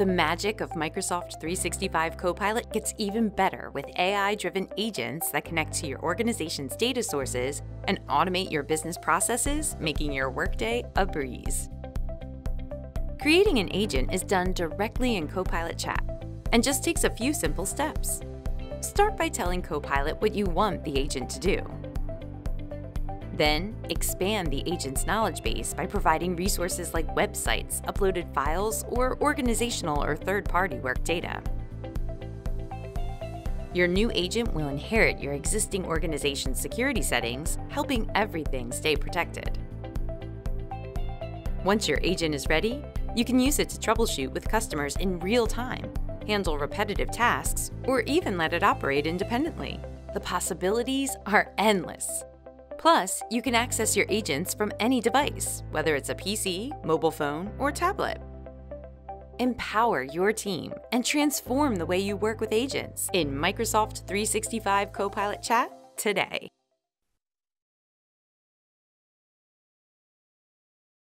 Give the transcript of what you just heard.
The magic of Microsoft 365 Copilot gets even better with AI-driven agents that connect to your organization's data sources and automate your business processes, making your workday a breeze. Creating an agent is done directly in Copilot Chat and just takes a few simple steps. Start by telling Copilot what you want the agent to do. Then, expand the agent's knowledge base by providing resources like websites, uploaded files, or organizational or third-party work data. Your new agent will inherit your existing organization's security settings, helping everything stay protected. Once your agent is ready, you can use it to troubleshoot with customers in real time, handle repetitive tasks, or even let it operate independently. The possibilities are endless. Plus, you can access your agents from any device, whether it's a PC, mobile phone, or tablet. Empower your team and transform the way you work with agents in Microsoft 365 Copilot Chat today.